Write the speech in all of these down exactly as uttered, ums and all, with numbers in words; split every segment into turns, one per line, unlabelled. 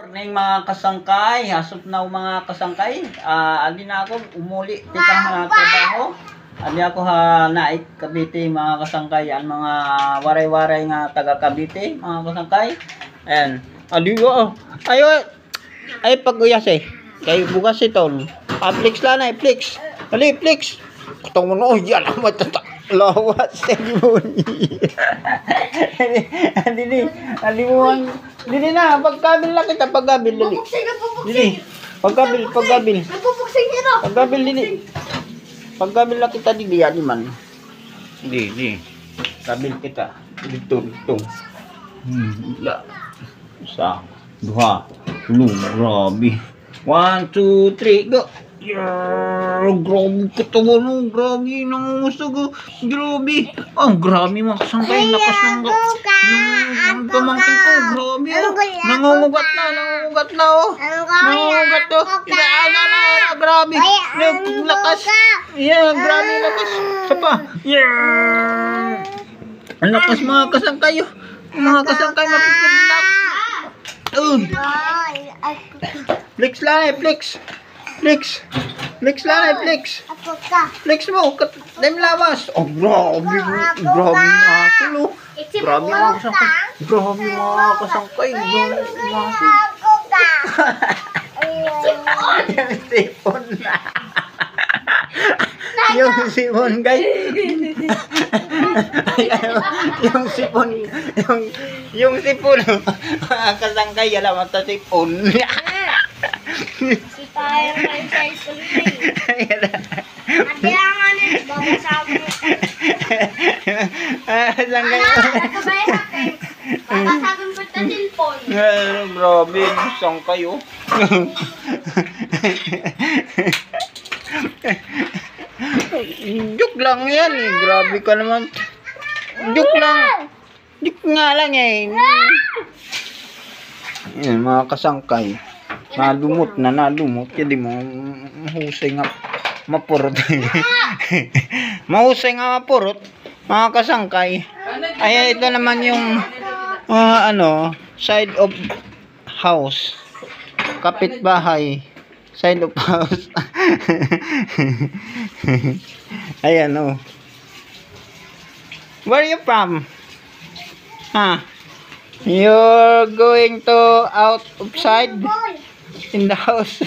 Morning mga kasangkay, hasop na mga kasangkay. Ah, andi na ako umuli tika nga trabaho. Andi ako ha naik Cavite mga kasangkay, ang mga waray-waray nga taga Cavite mga kasangkay. Ayan. Andi ko. Ayo. Ay paguyas eh. Kay bugas ito. Aplix lang na, Aplix. Dali, Aplix. Katong mo no, yan ang matata. Lawas sa gibon. Andi ni, andi mo ang dili na, pagkabil lang kita, pagkabil dili. Dili. Pagkabil, pagkabil.
Nagpupuksing hero.
Pagkabil dili. Pagkabil lang kita dili ani man. Dili, dili. Kabil kita. Dito, dito. Hmm, la. Sa duha. Lu, grabe. One, two, three, go. Yeah, grabe katawa no, grabe nangungusago, grabe. Oh, grabe mga kasangkay, lakas ng ng pamangkin ko, grabe oh. Nangungugat na, nangungugat na oh. Nangungugat oh. Inaana na, grabe. Lakas. Yeah, grabe lakas. Isa pa. Yeah. Ang lakas mga kasangkay oh. Mga kasangkay mapipinak. Uh. Flex lang eh, flex. Flex. Flex lang eh, flex. Flex mo. Dahil lawas. Oh, grabe. Grabe mga kulo. Grabe mga kasangkay. Grabe mga kasangkay. Grabe mga yung sipon na. Yung sipon, guys. Yung sipon. Yung, yung sipon. Mga kasangkay. Alam mo sa sipon.
Si tayo may size ko rin. Kailangan eh, babasabi.
Ah, saan kayo?
Nakabay natin. Babasabi ko sa cellphone.
Grabe, saan kayo? Joke lang yan eh. Grabe ka naman. Joke lang. Joke nga lang eh. Yan, mga kasangkay. Nalumot na, nalumot. Hindi mo, mahusay nga mapurot. Mahusay nga mapurot. Mga kasangkay. Ay, ito naman yung uh, ano, side of house. Kapitbahay. Side of house. Ayan, oh. Where are you from? Huh? You're going to out of side? In the house.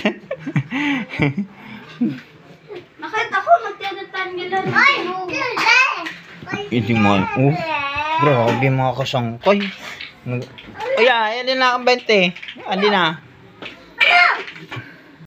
Bakit ako magtinatanggalan? Ay!
Hindi mo. Oh, grabe mga kasangkay. Ay, ayan na ang bente. Andi na.